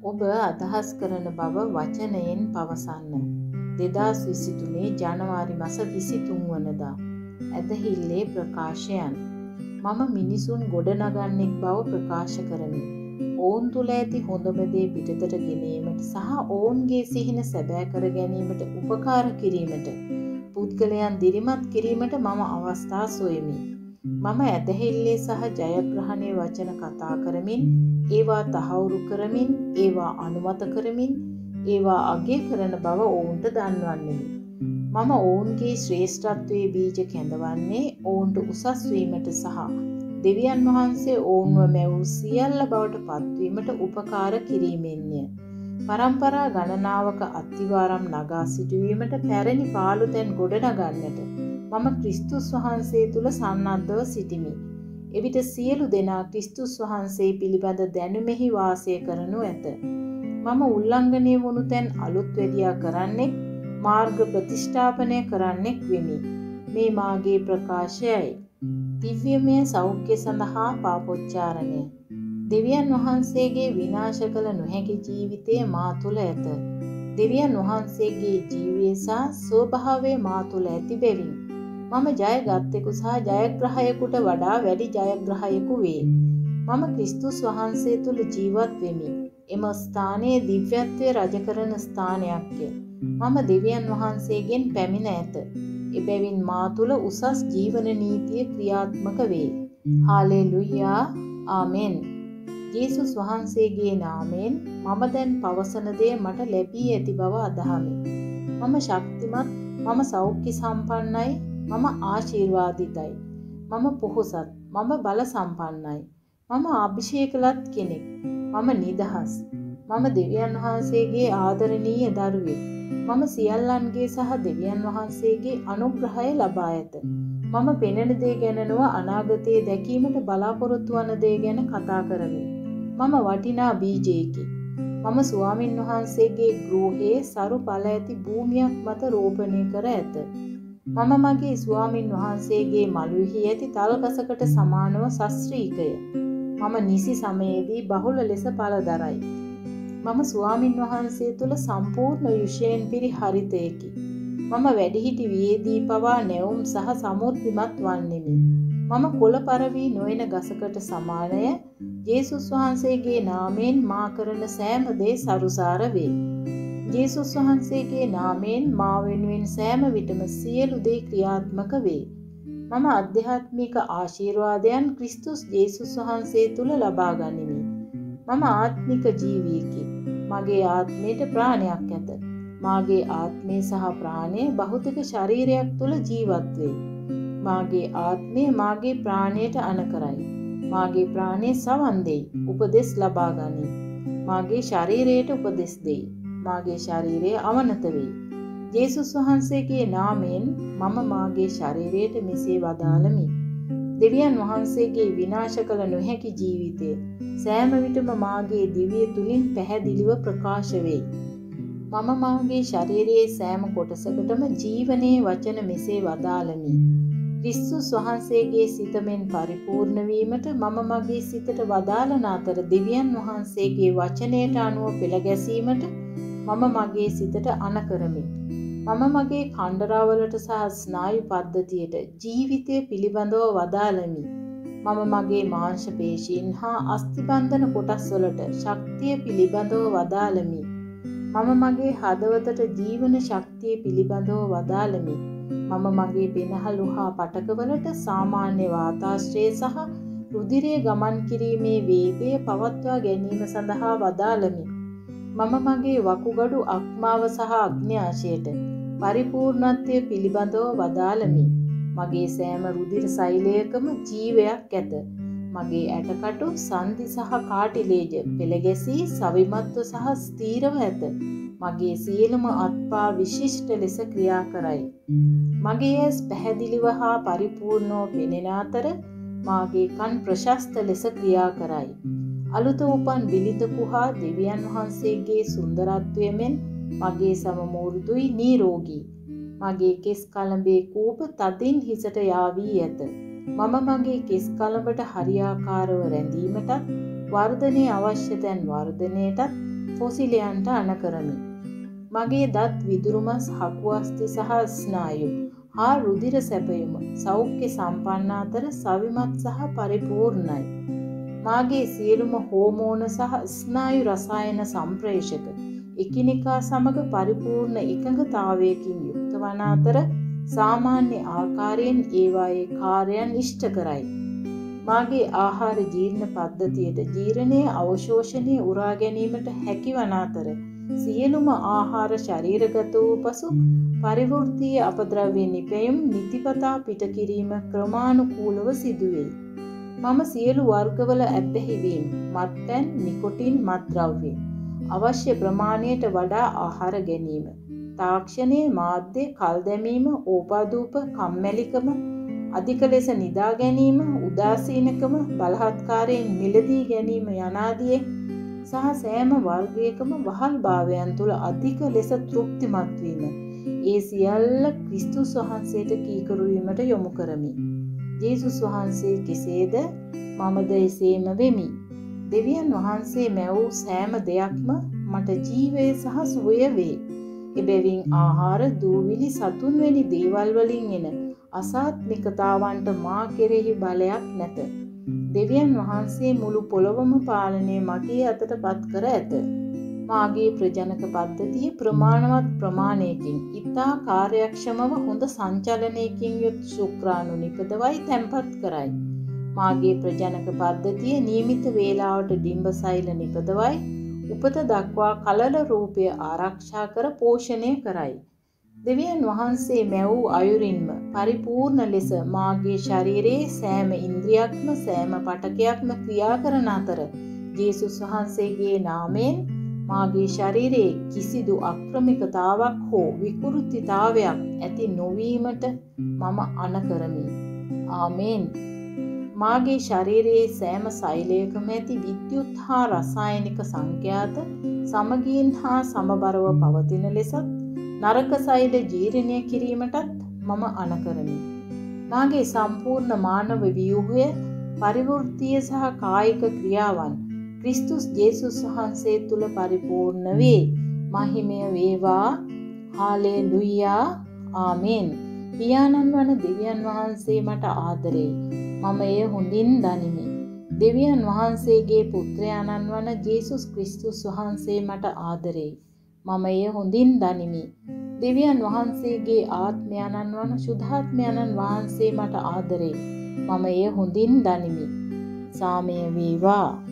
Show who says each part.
Speaker 1: ඔබ අදහස් කරන බව වචනයෙන් පවසන්න. 2023 ජනවාරි මාස 23 වනදා. ඇදහිල්ලේ ප්‍රකාශයන්. මම මිනිසුන් ගොඩනගන්නෙක් බව ප්‍රකාශ කරමි. ඔවුන් තුළ ඇති හොඳම දේ පිටතට ගෙනීමට සහ ඔවුන්ගේ සිහින සැබෑ කර ගැනීමට උපකාර කිරීමට පුද්ගලයන් දිරිමත් කිරීමට මම අවස්ථා සොයමි. මම ඇදහිල්ලේ සහ ජයග්‍රහණයේ වචන කතා කරමින්, ඒවා තහවුරු කරමින්, ඒවා අනුමත කරමින්, ඒවා අගය කරන බව ඔවුන්ට දන්වන්නෙමි. මම ඔවුන්ගේ ශ්‍රේෂ්ඨත්වයේ බීජ කැඳවන්නේ ඔවුන්ට උසස් වීමට සහ දෙවියන් වහන්සේ ඔවුන්ව මැවූ සියල්ල බවට පත්වීමට උපකාර කිරීමෙන්ය. පරම්පරා ගණනාවක අත්තිවාරම් නගා සිටුවීමට පැරණි පාළුතැන් ගොඩනගන්නට මම ක්‍රිස්තුස් වහන්සේ තුල සන්නද්ධව සිටිමි. එවිට සියලු දෙනා ක්‍රිස්තුස් වහන්සේ පිළිබඳ දැනුමෙහි වාසය කරනු ඇත. මම උල්ලංඝනය වුණු තැන් අලුත් වැඩියා කරන්නෙක්, මාර්ග ප්‍රතිෂ්ඨාපනය කරන්නෙක් වෙමි. මේ මාගේ ප්‍රකාශයයි. දිව්‍යමය සෞඛ්‍ය සඳහා පාපොච්චාරණය. දෙවියන් වහන්සේගේ විනාශ කළ නොහැකි ජීවිතය මා තුළ ඇත. දෙවියන් වහන්සේගේ ජීවය සහ ස්වභාවය මා තුළ ඇති බැවින් මම ජයගත්තෙකු සහ ජයග්‍රහයෙකුට වඩා වැඩි ජයග්‍රහයෙකු වේ. මම ක්‍රිස්තුස් වහන්සේ තුළ ජීවත් වෙමි. එම ස්ථානයේ දිව්‍යත්වය රජ කරන ස්ථානයක්ය. මම දෙවියන් වහන්සේගෙන් පැමිණ ඇත. එබැවින් මා තුළ උසස් ජීවන නීතිය ක්‍රියාත්මක වේ. හාලෙලුයා. ආමෙන්. ජේසුස් වහන්සේගේ නාමයෙන් මම දැන් පවසන දේ මට ලැබී ඇති බව අදහමි. මම ශක්තිමත්, මම සෞඛ්‍ය සම්පන්නයි, මම ආශිර්වාදිතයි, මම පොහොසත්, මම බල සම්පන්නයි, මම අභිෂේකලත් කෙනෙක්, මම නිදහස්, මම දෙවියන් වහන්සේගේ ආදරණීය දරුවෙක්, මම සියල්ලන්ගේ සහ දෙවියන් වහන්සේගේ අනුග්‍රහය ලබා ඇත. මම පෙනෙන දේ ගැන නොව අනාගතයේ දැකීමට බලාපොරොත්තු වන දේ ගැන කතා කරමි. මම වටිනා බීජයකි. මම ස්වාමින් වහන්සේගේ ගෘහයේ සරු ඵල ඇති භූමියක් මත රෝපණය කර ඇත. මම මගේ ස්වාමින් වහන්සේගේ මළුෙහි ඇති තල්ගසකට සමානව ශාස්ත්‍රීකය. මම නිසි සමයේදී බහුල ලෙස ඵල දරයි. මම ස්වාමින් වහන්සේ තුළ සම්පූර්ණ යුෂයෙන් පිරි හරිතයකි. මම වැඩිහිටි වියේදී පවා නැවුම් සහ සමෘද්ධිමත් වන්නෙමි. මම කොළ පරවී නොයන ගසකට සමානය. ජේසුස් වහන්සේගේ නාමයෙන් මා කරන සෑම දේ සරුසාර වේ. ජේසුස් වහන්සේගේ නාමයෙන් මා වෙනුවෙන් සෑම විටම සියලු දේ ක්‍රියාත්මක වේ. මම ආධ්‍යාත්මික ආශිර්වාදයන් ක්‍රිස්තුස් ජේසුස් වහන්සේ තුල ලබා ගනිමි. මම ආත්මික ජීවියෙකි. මගේ ආත්මයට ප්‍රාණයක් ඇත. මාගේ ආත්මය සහ ප්‍රාණය භෞතික ශරීරයක් තුල ජීවත් වේ. මාගේ ආත්මය මාගේ ප්‍රාණයට අනකරයි. මාගේ ප්‍රාණය සවන් දෙයි, උපදෙස් ලබා ගනී. මාගේ ශරීරයට උපදෙස් දෙයි. මාගේ ශරීරය අවනත වෙයි. ජේසුස් වහන්සේගේ නාමයෙන් මම මාගේ ශරීරයට මෙසේ වදාළමි. දෙවියන් වහන්සේගේ විනාශ කළ නොහැකි ජීවිතය සෑම විටම මාගේ දිවිය තුලින් පැහැදිලිව ප්‍රකාශ වෙයි. මම මාගේ ශරීරයේ සෑම කොටසකටම ජීවනයේ වචන මෙසේ වදාළමි. ක්‍රිස්තුස් වහන්සේගේ සිතෙන් පරිපූර්ණ වීමට මම මගේ සිතට වදාළන අතර දෙවියන් වහන්සේගේ වචනයට අනුව පෙළ ගැසීමට මම මගේ සිතට අණ කරමි. මම මගේ කණ්ඩරාවලට සහ ස්නායු පද්ධතියට ජීවිතය පිළිබඳව වදාළමි. මම මගේ මාංශ පේශීන් හා අස්ථිබන්ධන කොටස් වලට ශක්තිය පිළිබඳව වදාළමි. මම මගේ හදවතට ජීවන ශක්තිය පිළිබඳව වදාළමි. මම මගේ පෙනහළු හා පටකවලට සාමාන්‍ය වාතාශ්‍රය සහ රුධිරය ගමන් කිරීමේ වේගය පවත්වා ගැනීම සඳහා වදාළමි. මම මගේ වකුගඩු අක්මාව සහ අග්න්‍යාශයට පරිපූර්ණත්වය පිළිබඳව වදාළමි. මගේ සෑම රුධිර සෛලයකම ජීවයක් ඇත. මගේ ඇටකටු, සන්ධි සහ කාටිලේජ පෙළගැසී සවිමත්ව සහ ස්ථීරව ඇත. මගේ සියලුම අත්පා විශිෂ්ට ලෙස ක්‍රියා කරයි. මගේ ඇස් පැහැදිලිව හා පරිපූර්ණව පෙනෙන අතර මාගේ කන් ප්‍රශස්ත ලෙස ක්‍රියා කරයි. අලුත උපන් බිලිඳකු හා දෙවියන් වහන්සේගේ සුන්දරත්වය මෙන් මගේ සම මෘදුයි නිරෝගී. මගේ කෙස් කලඹේ කූප තදින් හිසට යාවී ඇත. මම මගේ කෙස් කලඹට හරියාකාරව රැඳීමටත් වර්ධනයේ අවශ්‍ය තැන් වර්ධනයටත් ෆොසිලයන්ට අණ කරමි. මගේ දත් විදුරුමස් හකුවස්ති සහ ස්නායු හා රුධිර සැපයුම සෞඛ්‍ය සම්පන්න අතර සවිමත් සහ පරිපූර්ණයි. මාගේ සියලුම හෝමෝන සහ ස්නායු රසායන සම්ප්‍රේෂක එකිනෙකා සමග පරිපූර්ණ එකඟතාවයකින් යුක්ත වන අතර සාමාන්‍ය ආකාරයෙන් ඒවායේ කාර්යයන් ඉෂ්ට කරයි. මාගේ ආහාර ජීර්ණ පද්ධතියට ජීර්ණය අවශෝෂණය උරා ගැනීමට හැකිවන අතර සියලුම ආහාර ශරීරගත වූ පසු පරිවෘත්තීය අපද්‍රව්‍ය නිපැයුම් නිතිපතා පිට කිරීම ක්‍රමානුකූලව සිදුවෙයි. මම සියලු වර්ගවල ඇබ්බැහිවීම, මත්පැන්, නිකොටින් මත්ද්‍රව්‍ය අවශ්‍ය ප්‍රමාණයට වඩා ආහාර ගැනීම, තාක්ෂණයේ මාධ්‍ය කල් දැමීම, ඕපාදූප, කම්මැලිකම, අධික ලෙස නිදා ගැනීම, උදාසීනකම, බලහත්කාරයෙන් මිලදී ගැනීම යනාදී සහ සෑම වර්ගයකම වහල් භාවයන් තුළ අධික ලෙස තෘප්තිමත් වීම, ඒ සියල්ල ක්‍රිස්තුස් වහන්සේට කීකරු වීමට යොමු කරමි. ජේසුස් වහන්සේ කෙසේද මමද එසේම වෙමි. දෙවියන් වහන්සේ මැවූ සෑම දෙයක්ම මට ජීවය සහ සුවය වේ. එබැවින් ආහාර, දූවිලි, සතුන් වැනි දේවල් වලින් එන අසාත්මිකතාවන්ට මා කෙරෙහි බලයක් නැත. දෙවියන් වහන්සේ මුළු පොළොවම පාලනය මගේ අතට පත් කර ඇත. මාගේ ප්‍රජනක පද්ධතිය ප්‍රමාණවත් ප්‍රමාණයකින් ඉතා කාර්යක්ෂමව හොඳ සංචලනයකින් යුත් ශුක්‍රාණු නිපදවයි තැන්පත් කරයි. මාගේ ප්‍රජනක පද්ධතිය නියමිත වේලාවට ඩිම්බසෛල නිපදවයි උපත දක්වා කලල රූපය ආරක්ෂා කර පෝෂණය කරයි. දෙවියන් වහන්සේ මැවූ අයුරින්ම පරිපූර්ණ ලෙස මාගේ ශරීරයේ සෑම ඉන්ද්‍රියක්ම සෑම පටකයක්ම ක්‍රියා කරන අතර ජේසුස් වහන්සේගේ නාමයෙන් මාගේ ශරීරයේ කිසිදු අක්‍රමිකතාවක් හෝ විකෘතිතාවයක් ඇති නොවීමට මම අණ කරමි. ආමේන්. මාගේ ශරීරයේ සෑම සෛලයකම ඇති විද්‍යුත් හා රසායනික සංඛ්‍යාත සමගීන් හා සමබරව පවතින ලෙසත් නරක සෛල ජීර්ණය කිරීමටත් මම අණ කරමි. මාගේ සම්පූර්ණ මානව ව්‍යුහය පරිවෘත්තීය සහ කායික ක්‍රියාවන් ක්‍රිස්තුස් ජේසුස් වහන්සේ තුල පරිපූර්ණ වේ. මහිමය වේවා. හාලෙලුයා. ආමේන්. පියාණන් වන දෙවියන් වහන්සේ මට ආදරේ. මම එය හොඳින් දනිමි. දෙවියන් වහන්සේගේ පුත්‍රයාණන් වන ජේසුස් ක්‍රිස්තුස් වහන්සේ මට ආදරේ. මම එය හොඳින් දනිමි. දෙවියන් වහන්සේගේ ආත්මයන්න් වන සුද්ධාත්මයන්න් වහන්සේ මට ආදරේ. මම එය හොඳින් දනිමි. සාමය වේවා.